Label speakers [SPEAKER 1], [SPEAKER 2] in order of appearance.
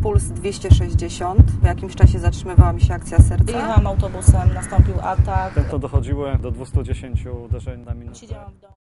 [SPEAKER 1] puls 260. Po jakimś czasie zatrzymywała mi się akcja serca.
[SPEAKER 2] Jechałam autobusem, nastąpił atak.
[SPEAKER 3] To dochodziło do 210 uderzeń na minutę.
[SPEAKER 2] Siedziałam w domu.